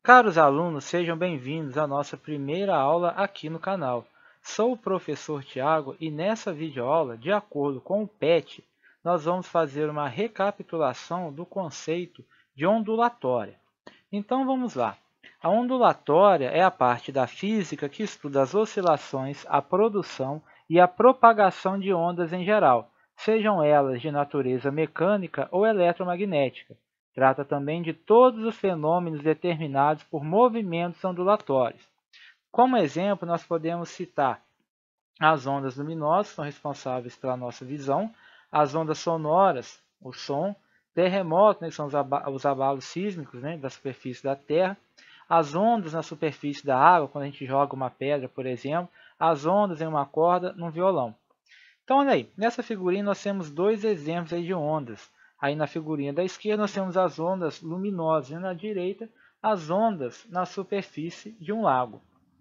Caros alunos, sejam bem-vindos à nossa primeira aula aqui no canal. Sou o professor Tiago e nessa videoaula, de acordo com o PET, nós vamos fazer uma recapitulação do conceito de ondulatória. Então vamos lá. A ondulatória é a parte da física que estuda as oscilações, a produção e a propagação de ondas em geral, sejam elas de natureza mecânica ou eletromagnética. Trata também de todos os fenômenos determinados por movimentos ondulatórios. Como exemplo, nós podemos citar as ondas luminosas, que são responsáveis pela nossa visão, as ondas sonoras, o som, terremotos, que são os abalos sísmicos da superfície da Terra, as ondas na superfície da água, quando a gente joga uma pedra, por exemplo, as ondas em uma corda, num violão. Então, olha aí, nessa figurinha nós temos dois exemplos aí de ondas. Aí na figurinha da esquerda nós temos as ondas luminosas e na direita as ondas na superfície de um lago.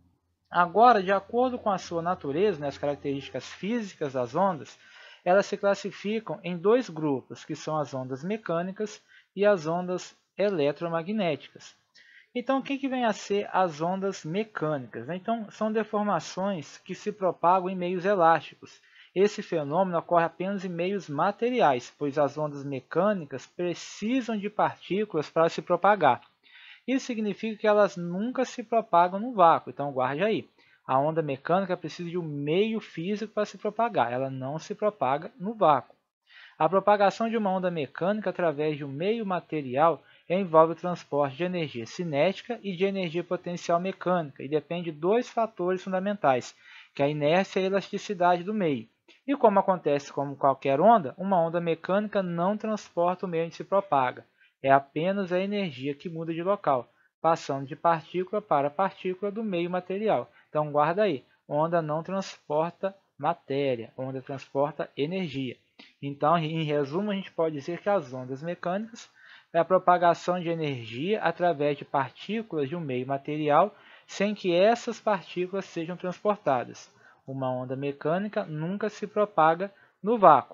Agora, de acordo com a sua natureza, as características físicas das ondas, elas se classificam em dois grupos, que são as ondas mecânicas e as ondas eletromagnéticas. Então, o que vem a ser as ondas mecânicas? Então, são deformações que se propagam em meios elásticos. Esse fenômeno ocorre apenas em meios materiais, pois as ondas mecânicas precisam de partículas para se propagar. Isso significa que elas nunca se propagam no vácuo, então guarde aí. A onda mecânica precisa de um meio físico para se propagar, ela não se propaga no vácuo. A propagação de uma onda mecânica através de um meio material envolve o transporte de energia cinética e de energia potencial mecânica e depende de dois fatores fundamentais, que é a inércia e a elasticidade do meio. E como acontece com qualquer onda, uma onda mecânica não transporta o meio onde se propaga. É apenas a energia que muda de local, passando de partícula para partícula do meio material. Então guarda aí, onda não transporta matéria, onda transporta energia. Então, em resumo, a gente pode dizer que as ondas mecânicas é a propagação de energia através de partículas de um meio material sem que essas partículas sejam transportadas. Uma onda mecânica nunca se propaga no vácuo.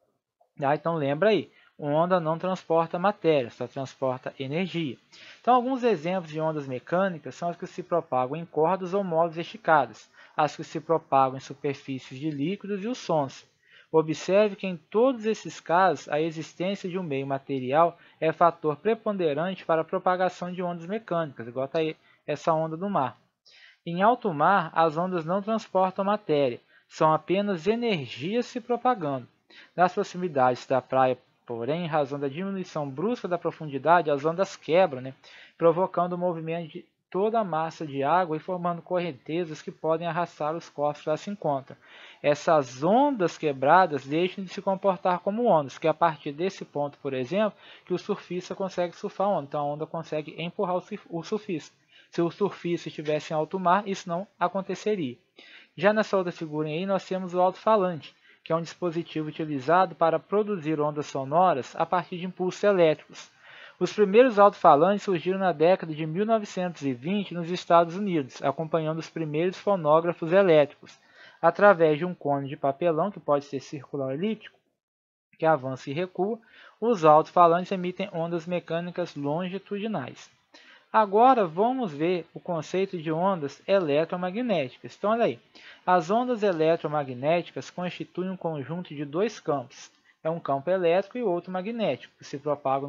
Então lembra aí, onda não transporta matéria, só transporta energia. Então alguns exemplos de ondas mecânicas são as que se propagam em cordas ou molas esticadas, as que se propagam em superfícies de líquidos e os sons. Observe que em todos esses casos, a existência de um meio material é fator preponderante para a propagação de ondas mecânicas, igual está aí essa onda do mar. Em alto mar, as ondas não transportam matéria, são apenas energia se propagando. Nas proximidades da praia, porém, em razão da diminuição brusca da profundidade, as ondas quebram, provocando o movimento de toda a massa de água e formando correntezas que podem arrastar os corpos que lá se encontram. Essas ondas quebradas deixam de se comportar como ondas, que é a partir desse ponto, por exemplo, que o surfista consegue surfar a onda. Então a onda consegue empurrar o surfista. Se o surfista estivesse em alto mar, isso não aconteceria. Já nessa outra figurinha aí, nós temos o alto-falante, que é um dispositivo utilizado para produzir ondas sonoras a partir de impulsos elétricos. Os primeiros alto-falantes surgiram na década de 1920 nos Estados Unidos, acompanhando os primeiros fonógrafos elétricos. Através de um cone de papelão, que pode ser circular ou elíptico, que avança e recua, os alto-falantes emitem ondas mecânicas longitudinais. Agora vamos ver o conceito de ondas eletromagnéticas. Então, olha aí, as ondas eletromagnéticas constituem um conjunto de dois campos. É um campo elétrico e outro magnético, que se propagam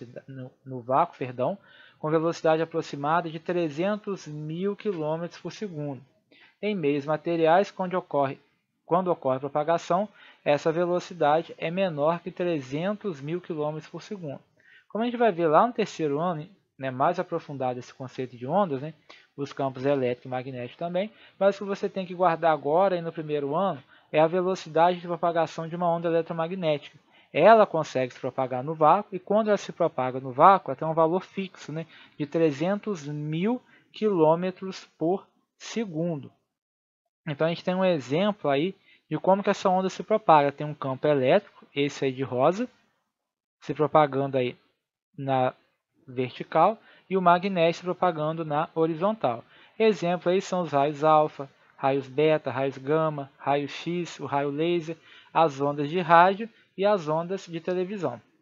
no vácuo, com velocidade aproximada de 300 mil km por segundo. Em meios materiais, quando ocorre a propagação, essa velocidade é menor que 300 mil km por segundo. Como a gente vai ver lá no terceiro ano, mais aprofundado esse conceito de ondas, os campos elétrico e magnético também, mas o que você tem que guardar agora e no primeiro ano é a velocidade de propagação de uma onda eletromagnética. Ela consegue se propagar no vácuo e quando ela se propaga no vácuo, ela tem um valor fixo de 300 mil km por segundo. Então a gente tem um exemplo aí de como que essa onda se propaga. Tem um campo elétrico, esse aí de rosa, se propagando aí na vertical e o magnésio propagando na horizontal. Exemplo aí são os raios alfa, raios beta, raios gama, raio X, o raio laser, as ondas de rádio e as ondas de televisão.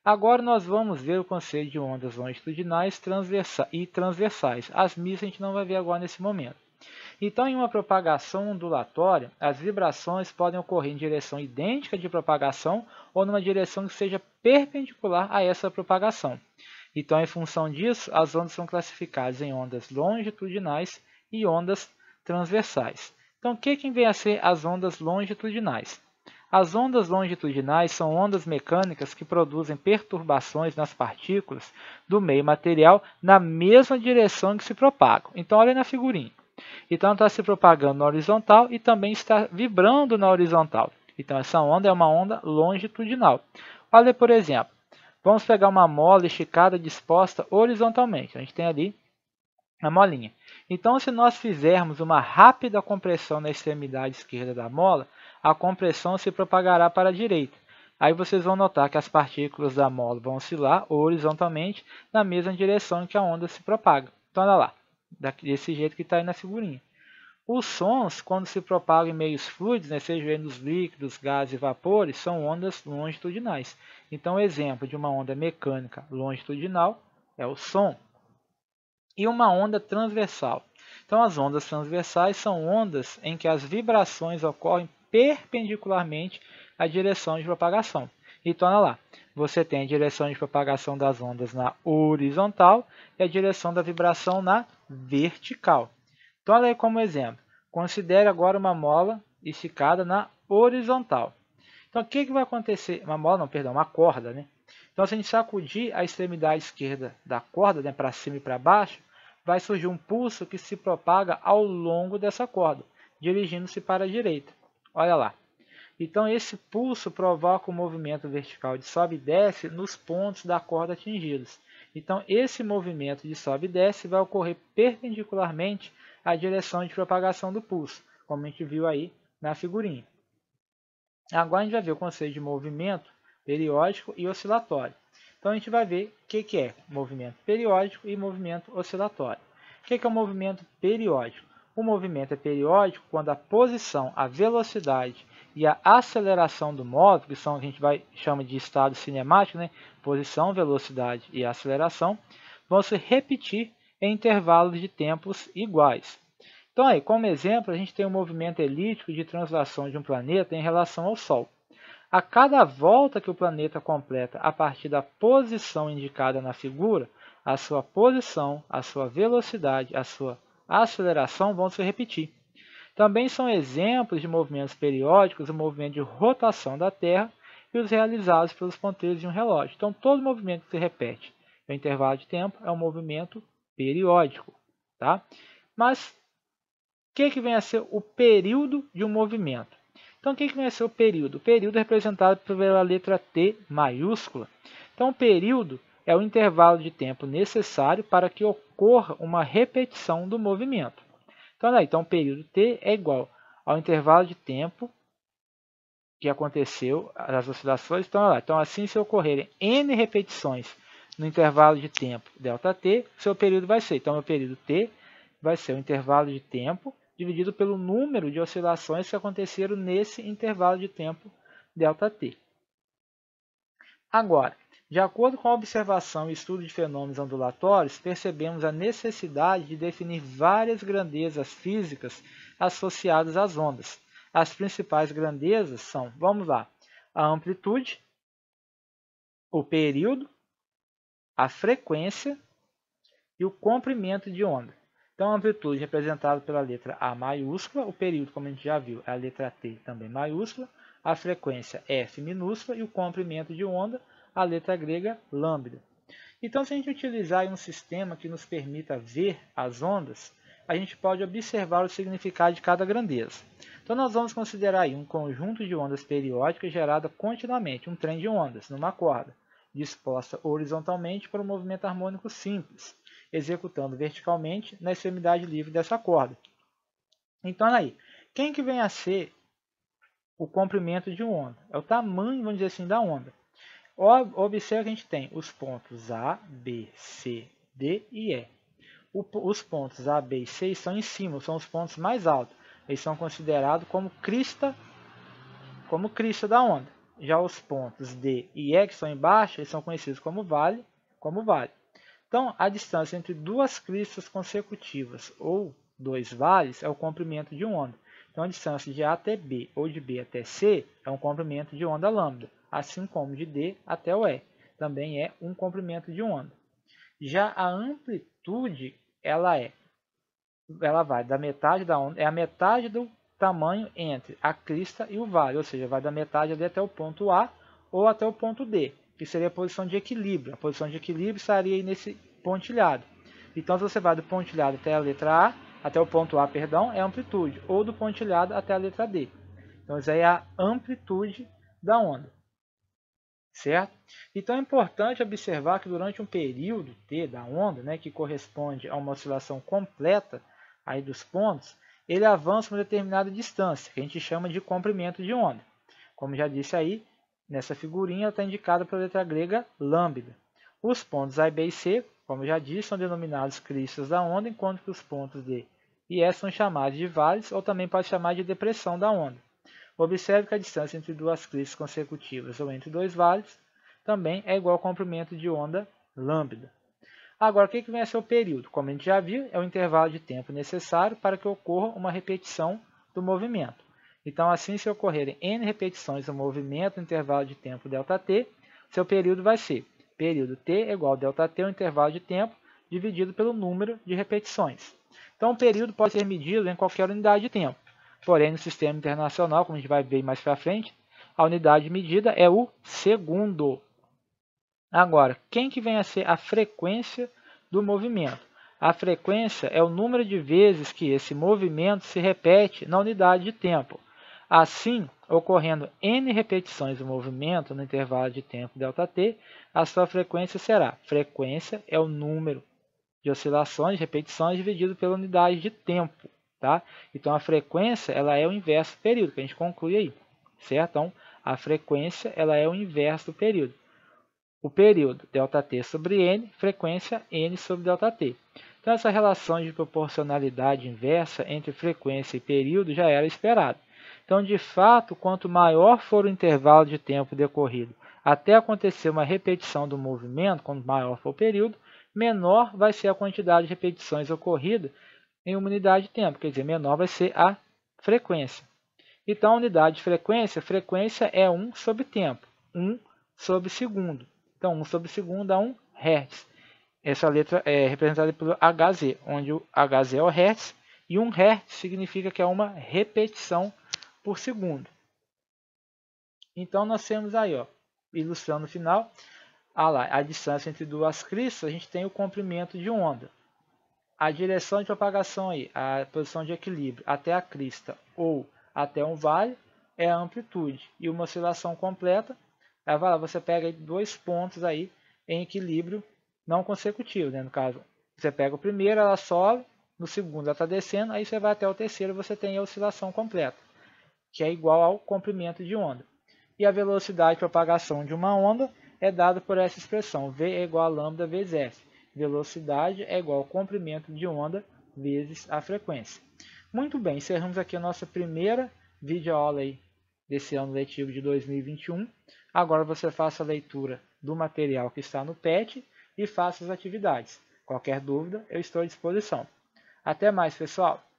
Agora nós vamos ver o conceito de ondas longitudinais e transversais. As misas a gente não vai ver agora nesse momento. Então, em uma propagação ondulatória, as vibrações podem ocorrer em direção idêntica de propagação ou numa direção que seja perpendicular a essa propagação. Então, em função disso, as ondas são classificadas em ondas longitudinais e ondas transversais. Então, o que vem a ser as ondas longitudinais? As ondas longitudinais são ondas mecânicas que produzem perturbações nas partículas do meio material na mesma direção que se propagam. Então, olha na figurinha. Então, está se propagando na horizontal e também está vibrando na horizontal. Então, essa onda é uma onda longitudinal. Olha, por exemplo, vamos pegar uma mola esticada disposta horizontalmente. A gente tem ali a molinha. Então, se nós fizermos uma rápida compressão na extremidade esquerda da mola, a compressão se propagará para a direita. Aí vocês vão notar que as partículas da mola vão oscilar horizontalmente na mesma direção em que a onda se propaga. Então, olha lá, desse jeito que está aí na figurinha. Os sons, quando se propagam em meios fluidos, seja nos líquidos, gases e vapores, são ondas longitudinais. Então, o exemplo de uma onda mecânica longitudinal é o som. E uma onda transversal. Então, as ondas transversais são ondas em que as vibrações ocorrem perpendicularmente à direção de propagação. Então, olha lá, você tem a direção de propagação das ondas na horizontal e a direção da vibração na vertical. Então, olha aí como exemplo. Considere agora uma mola esticada na horizontal. Então, o que vai acontecer? Uma mola, não, perdão, uma corda, né? Então, se a gente sacudir a extremidade esquerda da corda, para cima e para baixo, vai surgir um pulso que se propaga ao longo dessa corda, dirigindo-se para a direita. Olha lá. Então, esse pulso provoca um movimento vertical de sobe e desce nos pontos da corda atingidos. Então, esse movimento de sobe e desce vai ocorrer perpendicularmente à direção de propagação do pulso, como a gente viu aí na figurinha. Agora a gente vai ver o conceito de movimento periódico e oscilatório. Então a gente vai ver o que é movimento periódico e movimento oscilatório. O que é o movimento periódico? O movimento é periódico quando a posição, a velocidade e a aceleração do módulo, que são, a gente chama de estado cinemático, posição, velocidade e aceleração, vão se repetir em intervalos de tempos iguais. Então, aí, como exemplo, a gente tem um movimento elíptico de translação de um planeta em relação ao Sol. A cada volta que o planeta completa a partir da posição indicada na figura, a sua posição, a sua velocidade, a sua aceleração vão se repetir. Também são exemplos de movimentos periódicos o movimento de rotação da Terra e os realizados pelos ponteiros de um relógio. Então, todo movimento que se repete em intervalo de tempo é um movimento periódico. Tá? Mas o que vem a ser o período de um movimento? Então, o que vem a ser o período? O período é representado pela letra T maiúscula. Então, o período é o intervalo de tempo necessário para que ocorra uma repetição do movimento. Então, o período T é igual ao intervalo de tempo que aconteceu, as oscilações. Então, assim, se ocorrerem N repetições no intervalo de tempo ΔT, seu período vai ser. Então, o período T vai ser o intervalo de tempo dividido pelo número de oscilações que aconteceram nesse intervalo de tempo ΔT. Agora, de acordo com a observação e estudo de fenômenos ondulatórios, percebemos a necessidade de definir várias grandezas físicas associadas às ondas. As principais grandezas são, vamos lá, a amplitude, o período, a frequência e o comprimento de onda. Então, a amplitude é representada pela letra A maiúscula, o período, como a gente já viu, é a letra T também maiúscula, a frequência F minúscula e o comprimento de onda, a letra grega lambda. Então, se a gente utilizar um sistema que nos permita ver as ondas, a gente pode observar o significado de cada grandeza. Então, nós vamos considerar aí um conjunto de ondas periódicas gerada continuamente, um trem de ondas, numa corda, disposta horizontalmente para um movimento harmônico simples, executando verticalmente na extremidade livre dessa corda. Então, aí, quem que vem a ser o comprimento de uma onda? É o tamanho, vamos dizer assim, da onda. Observe que a gente tem os pontos A, B, C, D e E. Os pontos A, B e C estão em cima, são os pontos mais altos. Eles são considerados como crista da onda. Já os pontos D e E que estão embaixo, eles são conhecidos como vale. Então, a distância entre duas cristas consecutivas ou dois vales é o comprimento de onda. Então, a distância de A até B ou de B até C é um comprimento de onda lambda, assim como de D até o E também é um comprimento de onda. Já a amplitude, ela vai da metade da onda, é a metade do tamanho entre a crista e o vale, ou seja, vai da metade ali até o ponto A ou até o ponto D, que seria a posição de equilíbrio. A posição de equilíbrio estaria aí nesse pontilhado. Então, se você vai do pontilhado até a letra A, até o ponto A, perdão, é a amplitude, ou do pontilhado até a letra D. Então, isso aí é a amplitude da onda. Certo? Então é importante observar que durante um período T da onda, né, que corresponde a uma oscilação completa aí dos pontos, ele avança uma determinada distância, que a gente chama de comprimento de onda. Como já disse aí, nessa figurinha está indicada pela letra grega lambda. Os pontos A, B e C, como já disse, são denominados cristas da onda, enquanto que os pontos D e E são chamados de vales, ou também pode chamar de depressão da onda. Observe que a distância entre duas cristas consecutivas ou entre dois vales também é igual ao comprimento de onda lambda. Agora, o que vem a ser o período? Como a gente já viu, é o intervalo de tempo necessário para que ocorra uma repetição do movimento. Então, assim, se ocorrerem n repetições do movimento no intervalo de tempo ΔT, seu período vai ser período t é igual a ΔT, o intervalo de tempo, dividido pelo número de repetições. Então, o período pode ser medido em qualquer unidade de tempo. Porém, no sistema internacional, como a gente vai ver mais para frente, a unidade de medida é o segundo. Agora, quem que vem a ser a frequência do movimento? A frequência é o número de vezes que esse movimento se repete na unidade de tempo. Assim, ocorrendo n repetições do movimento no intervalo de tempo ΔT, a sua frequência será, frequência é o número de oscilações, repetições, dividido pela unidade de tempo. Tá? Então, a frequência ela é o inverso do período, que a gente conclui aí. Certo? Então, a frequência ela é o inverso do período. O período, ΔT sobre N, frequência N sobre ΔT. Então, essa relação de proporcionalidade inversa entre frequência e período já era esperada. Então, de fato, quanto maior for o intervalo de tempo decorrido até acontecer uma repetição do movimento, quanto maior for o período, menor vai ser a quantidade de repetições ocorrida em uma unidade de tempo, quer dizer, menor vai ser a frequência. Então, a unidade de frequência, frequência é 1 sobre tempo, 1 sobre segundo. Então, 1 sobre segundo dá 1 Hz. Essa letra é representada pelo Hz, onde o Hz é o Hz, e 1 Hz significa que é uma repetição por segundo. Então, nós temos aí, ó, ilustrando no final, a distância entre duas cristas, a gente tem o comprimento de onda. A direção de propagação aí, a posição de equilíbrio até a crista ou até um vale é a amplitude. E uma oscilação completa, você pega aí dois pontos aí em equilíbrio não consecutivo. Né? No caso, você pega o primeiro, ela sobe, no segundo ela está descendo, aí você vai até o terceiro, você tem a oscilação completa, que é igual ao comprimento de onda. E a velocidade de propagação de uma onda é dada por essa expressão, V é igual a lambda vezes F. Velocidade é igual ao comprimento de onda vezes a frequência. Muito bem, encerramos aqui a nossa primeira videoaula aí desse ano letivo de 2021. Agora você faça a leitura do material que está no PET e faça as atividades. Qualquer dúvida, eu estou à disposição. Até mais, pessoal!